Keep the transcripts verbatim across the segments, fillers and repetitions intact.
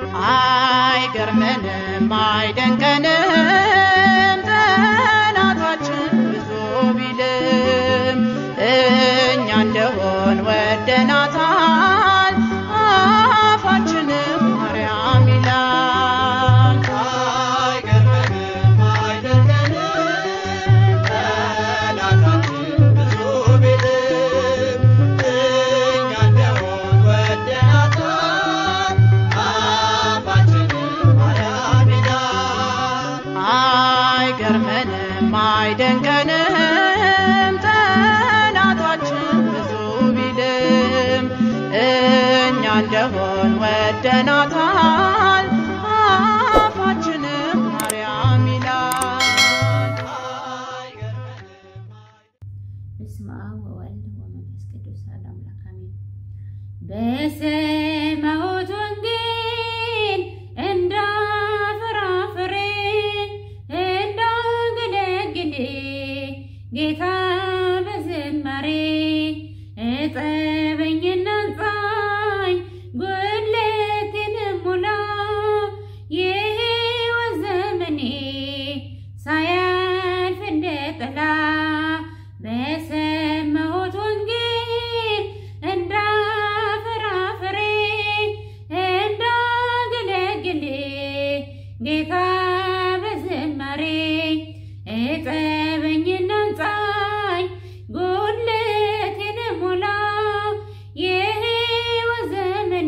አይገርመንም አይደንቀንም ጠላታችን ብዙ ቢልም እኛ እንደሆን ወደናታል አፋችንም ማርያም ይላል አይገርመንም አይደንቀንም ጠላታችን ብዙ ቢልም እኛ እንደሆን ወደናታል አፋችንም ማርያም ይላል አይገርመንም አይደንቀንም ጠላታችን ብዙ ቢልም እኛ እንደሆን ወደናታል አፋችንም ማርያም ይላል በስመ አብ ወወልድ ወመንፈስ ቅዱስ አሐዱ አምላክ አሜን። በሰማሁት ወንጌል እንዳፈራ ፍሬ እንዳገለግል ጌታ በዝማሬ እጠበኝና አንጻኝ ጉድለቴን ሙላ የሕይወት ዘመኔ ሳያልፍ እንደ ጥላ በሰማሁት ወንጌል እንዳፈራ ፍሬ እንዳገለግል ጌታ በዝማሬ እጠበኝና አንጻኝ ጉድለቴን ሙላ የሕይወት ዘመኔ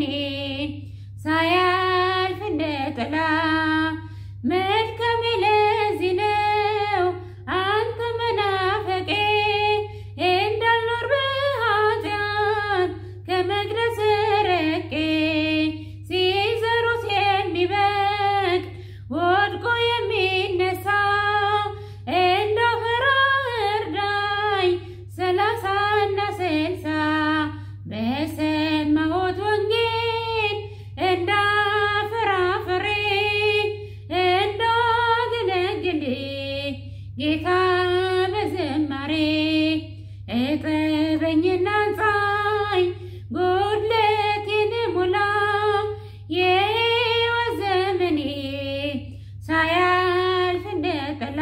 ሳያልፍ እንደ ጥላ መልካሜ ለዚህ ነው አንተ መናፈቄ እንዳልኖር በኃጢአት ከመቅደስ ርቄ ሲዘሩት የሚበቅ ወድቆ የሚነሳ እንዳፈራ እርዳኝ ሰላሳና ስልሳ በሰማሁት ወንጌል እንዳፈራ ፍሬ እንዳገለግል ጌታ በዝማሬ እጠበኝና አንጻኝ ጉድለቴን ሙላ የሕይወት ዘመኔ ሳያልፍ እንደ ጥላ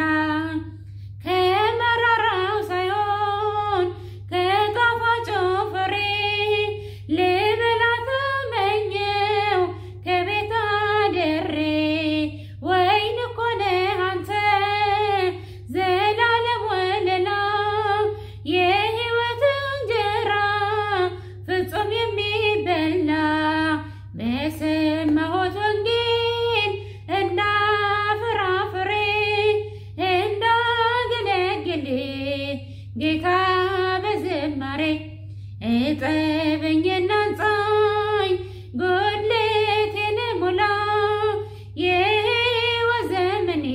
ከመራራው ሳይሆን ከጣፋጩ ፍሬ ልበላ ተመኘው ከቤት አድሬ ወይን እኮ ነህ አንተ ዘላለም ወለላ የሕይወት እንጀራ ፍጹም የሚበላ በሰማሁት ወንጌል እንዳፈራ ፍሬ እንዳገለግል ጌታ በዝማሬ እጠበኝና አንጻኝ ጉድለቴን ሙላ የሕይወት ዘመኔ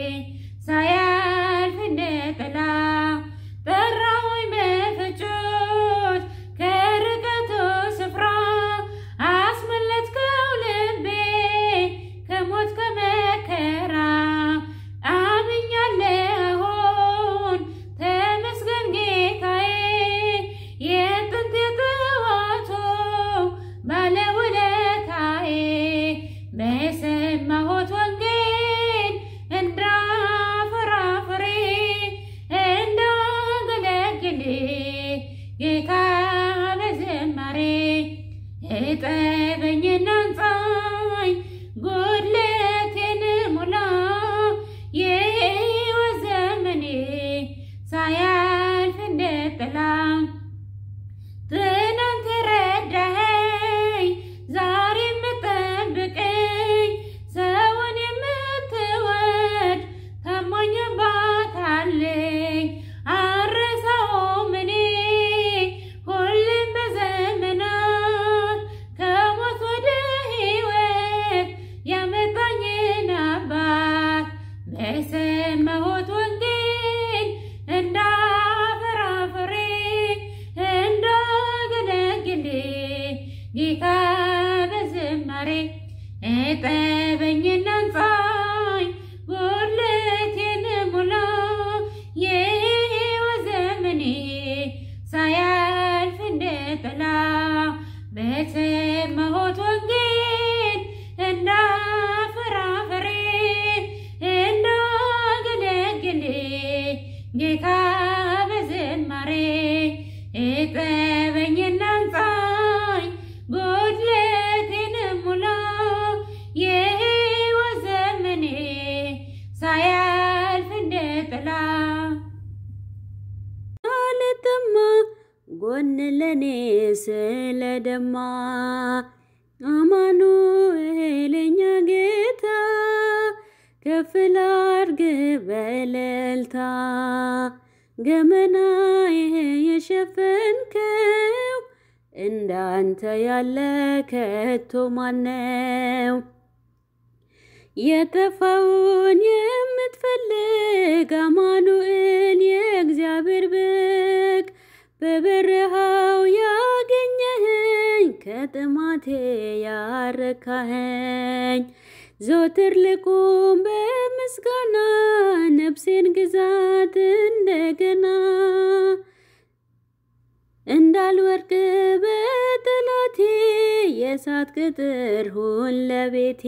ሳያልፍ እንደ ጥላ ጠራሁኝ በፍጮት ከርቀቱ ስፍራ አስመለጥከው ልቤ ከሞት ከመከራ አምኛለሁ አሁን ተመስገን ጌታዬ የጥንት የጠዋቱ ባለውለታዬ በሰማሁት ወንጌል እንዳፈራ ፍሬ እንዳገለግል ጌታ በዝማሬ እጠበኝና አንጻኝ ጉድለቴን ሙላ የሕይወት ዘመኔ ሳያልፍ እንደ ጥላ ትናንት የረዳኸኝ ዛሬ የምጠብቀኝ ሰውን የምትወድ ታማኝ አባት አለኝ አልረሳውም እኔ ሁሌም በዘመናት ከሞት ወደ ሕይወት ያመጣኝን አባት በሰማሁት ወንጌል እንዳፈራ ፍሬ እንዳገለግል ጌታ በዝማሬ እጠበኝና አንጻኝ ጉድለቴን ሙላ የሕይወት ዘመኔ ሳያልፍ እንደ ጥላ በሰማሁት ወንጌል እንዳ ደማ አማኑኤል የኛ ጌታ ከፍ ላድርግ በእልልታ ገመናዬ የሸፈንከው እንዳንተ ያለ ከቶ ማነው? የጠፋውን የምትፈልግ አማኑኤል የእግዚአብሔር በግ በበረሃው ያገኘኸኝ ከጥማቴ ያረካኸኝ ዘወትር ልቁም በምስጋና ነፍሴን ግዛት እንደገና እንዳልወድቅ በጠላቴ የእሳት ቅጥር ሁን ለቤቴ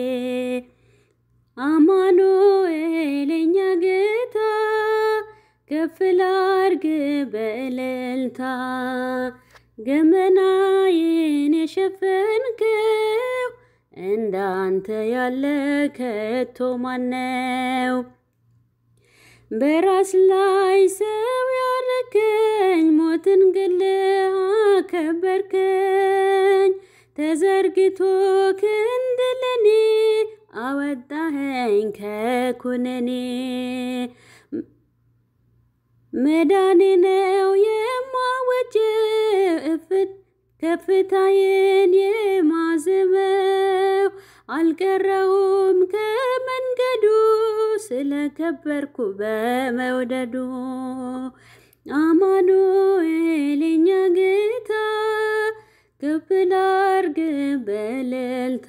አማኑኤል የኛ ጌታ ከፍ ላድርግ በእልልታ ገመናዬን የሸፈንከው እንዳንተ ያለ ከቶ ማነው? በራስ ላይ ሰው ያረከኝ ሞትን ገለህ አከበርከኝ ተዘርግቶ ክንድ ለኔ አወጣኸኝ ከኩነኔ መዳኔ ነው የማወጀው እፍት ከፍታዬን የማዘመው አልቀረውም ከመንገዱ ስለከበርኩ በመውደዱ አማኑኤል የኛ ጌታ ከፍ ላድርግ በእልልታ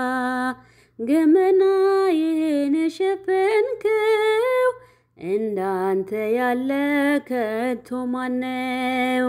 ገመናዬን የሸፈንከው እንዳንተ ያለ ከቶ ማነው?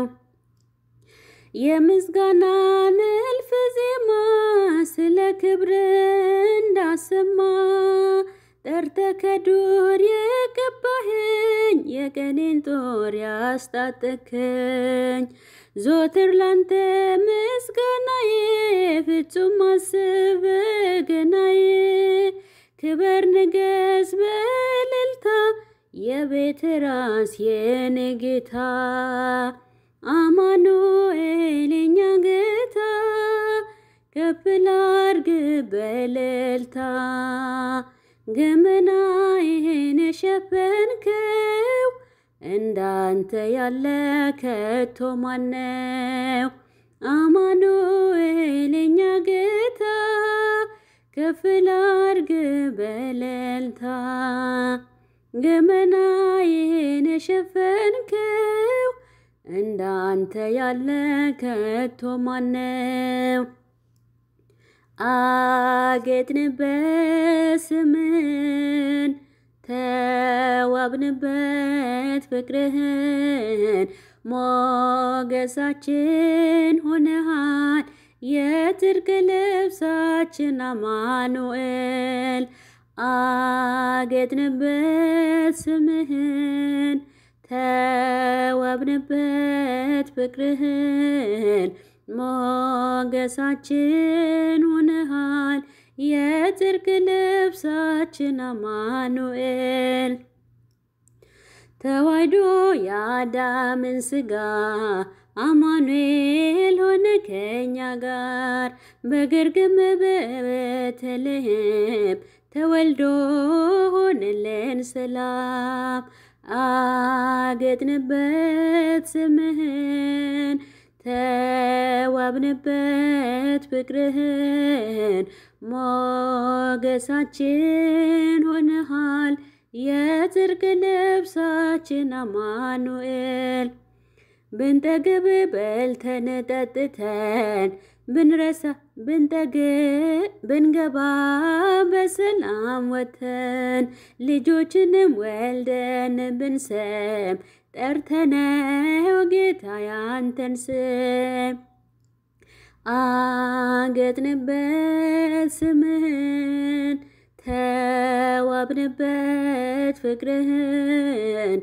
የምስጋናን እልፍ ዜማ ስለ ክብር እንዳሰማ ጠርተህ ከዱር የቀባኸኝ የቀኔን ጦር ያስታጠቅኸኝ ዘወትር ላንተ ምስጋናዬ ፍጹም አስብ በገናዬ ክበር ንገስ በእልልታ የቤት ራስ የኔ ጌታ አማኑኤል የኛ ጌታ ከፍ ላድርግ በእልልታ ገመናዬን የሸፈንከው እንዳንተ ያለ ከቶ ማነው? አማኑኤል የኛ ጌታ ከፍ ላድርግ በእልልታ ገመናዬን የሸፈንከው እንዳንተ ያለ ከቶ ማነው? አጌጥንበት ስምን ተዋብንበት ፍቅርህን ሞገሳችን ሆነሃል የጽድቅ ልብሳችን አማኑኤል አጌጥንበት ስምህን ተዋብንበት ፍቅርህን ሞገሳችን ሆነሃል የጽድቅ ልብሳችን አማኑኤል ተዋሕዶ የአዳምን ሥጋ አማኑኤል ሆነ ከኛ ጋር በግርግም በቤተልሔም ተወልዶ ሆነልን ሰላም አጌጥንበት ስምህን ተዋብንበት ፍቅርህን ሞገሳችን ሆነሃል የጽድቅ ልብሳችን አማኑኤል ብንጠግብ በልተን ጠጥተን ብንረሳ ብንጠግብ ብንገባ በሰላም ወተን ልጆችንም ወልደን ብንሰም ጠርተነው ጌታ ያንተን ስም አጌጥንበት ስምህን ተዋብንበት ፍቅርህን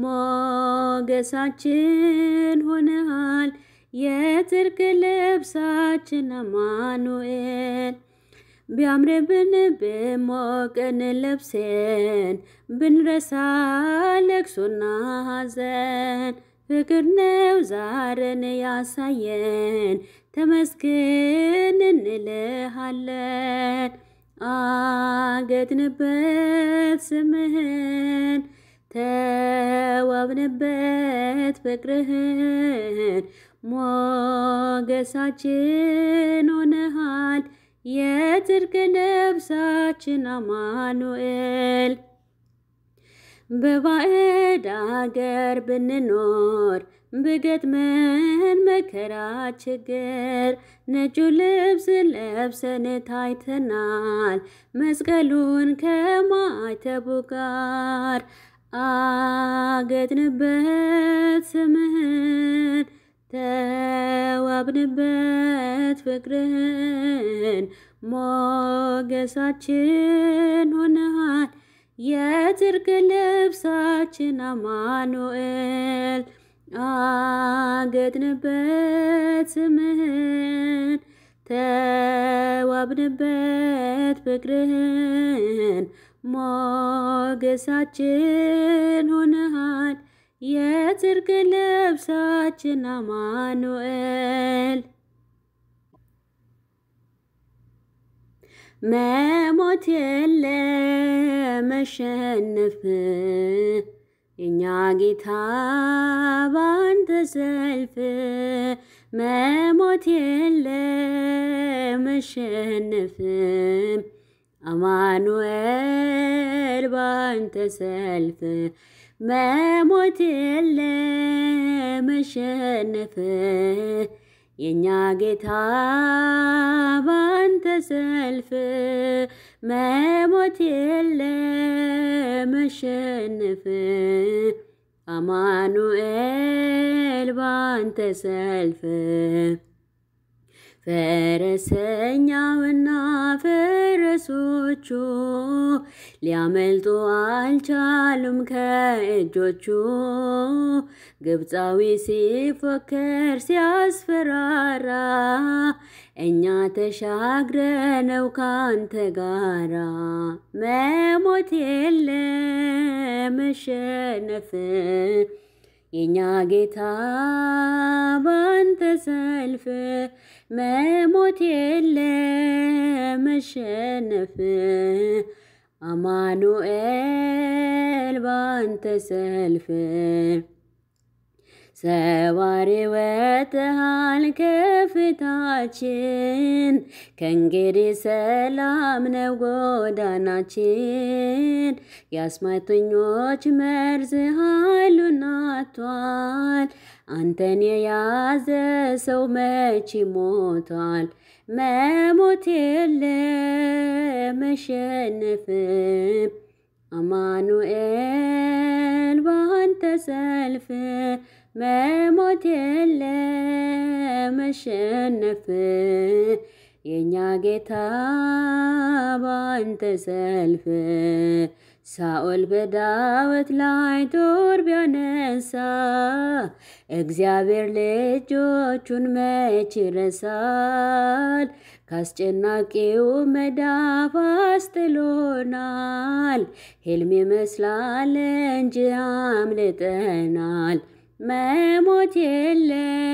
ሞገሳችን ሆነሃል የጽድቅ ልብሳችን አማኑኤል ቢያምርብን ብሞቅን ለብሰን ብንረሳ ለቅሶና ሐዘን ፍቅር ነው ዛሬን ያሳየን ተመስገን እንልሃለን። አገድንበት ስምህን ተዋብንበት ፍቅርህን ሞገሳችን ሆነሃል የጽድቅ ልብሳችን አማኑኤል። በባዕድ አገር ብንኖር ብገጥመን መከራ ችግር ነጩ ልብስ ለብሰን ታይተናል መስቀሉን ከማዕተቡ ጋር። አገድንበት ስምህን ተዋብንበት ፍቅርህን ሞገሳችን ሆነሃል የጽድቅ ልብሳችን አማኑኤል። አገድንበት ስምህን ተዋብንበት ፍቅርህን ሞገሳችን ሆነሃል የጽድቅ ልብሳችን አማኑኤል። መሞት የለ መሸነፍ የኛ ጌታ ባንተ ሰልፍ። መሞት የለ መሸነፍ አማኑኤል ባንተ ሰልፍ። መሞት የለ መሸነፍ የኛ ጌታ ባንተ ሰልፍ። መሞት የለ መሸነፍ አማኑኤል ባንተ ሰልፍ። ፈረሰኛውና ፈረሶቹ ሊያመልጡ አልቻሉም ከእጆቹ። ግብፃዊ ሲፎከር ሲያስፈራራ እኛ ተሻግረነው ካንተ ጋራ። መሞት የለ መሸነፍ የኛ ጌታ ባንተ ሰልፍ። መሞት የለ መሸነፍ አማኑኤል ባንተ ሰልፍ። ሰባሪ ወጥተሃል ከፊታችን ከእንግዲህ ሰላም ነው ጎዳናችን። የአስማተኞች መርዝ ኃይሉን አጥቷል አንተን የያዘ ሰው መች ይሞታል። መሞት የለ መሸነፍ አማኑኤል ባንተ ሰልፍ። መሞት የለ መሸነፍ የኛ ጌታ ባንተ ሰልፍ። ሳኦል በዳዊት ላይ ጦር ቢያነሳ እግዚአብሔር ልጆቹን መች ይረሳል። ካስጨናቂው መዳፍ አስጥሎናል ሕልም ይመስላል እንጂ አምልጠናል። መሞት የለ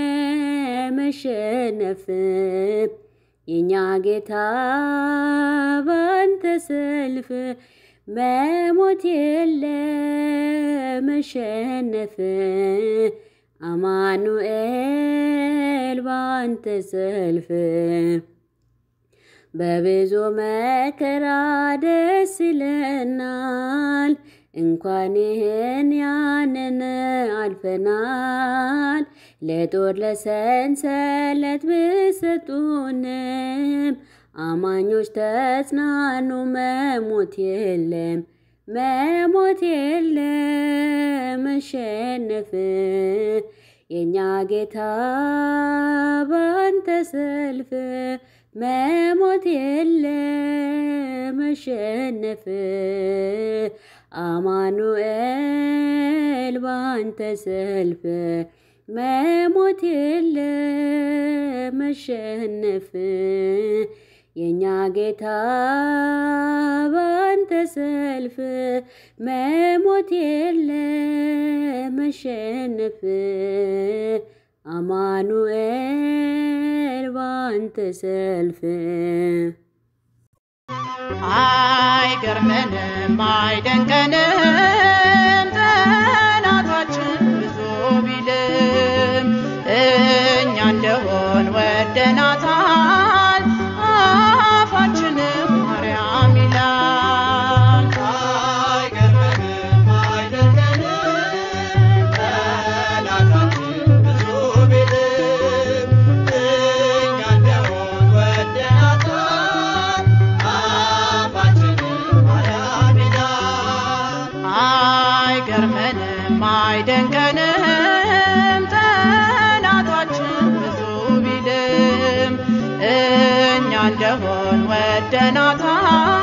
መሸነፍ የኛ ጌታ ባንተ ሰልፍ። መሞት የለ መሸነፍ አማኑኤል ባንተ ሰልፍ። በብዙ መከራ ደስ ይለናል እንኳን ይህን ያንን አልፈናል። ለጦር ለሰንሰለት ብሰጡንም አማኞች ተጽናኑ መሞት የለም። መሞት የለ መሸነፍ የኛ ጌታ ባንተ ሰልፍ። መሞት የለ መሸነፍ አማኑኤል ባንተ ሰልፍ። መሞት የለ መሸነፍ የኛ ጌታ ባንተ ሰልፍ። መሞት የለ መሸነፍ አማኑኤል ባንተ ሰልፍ አይገርመንም አይደንቀንም ጠላታችን ብዙ ቢልም እኛ እንደሆን ወደናታል አፋችንም ማርያም ይላል። አይገርመንም አይደንቀንም ጠላታችን ብዙ ቢልም እኛ እንደሆን ወደናታል አፋችንም ማርያም ይላል። አይገርመንም አይደንቀንም ጠላታችን ብዙ ቢልም እኛ እንደሆን ወደናታል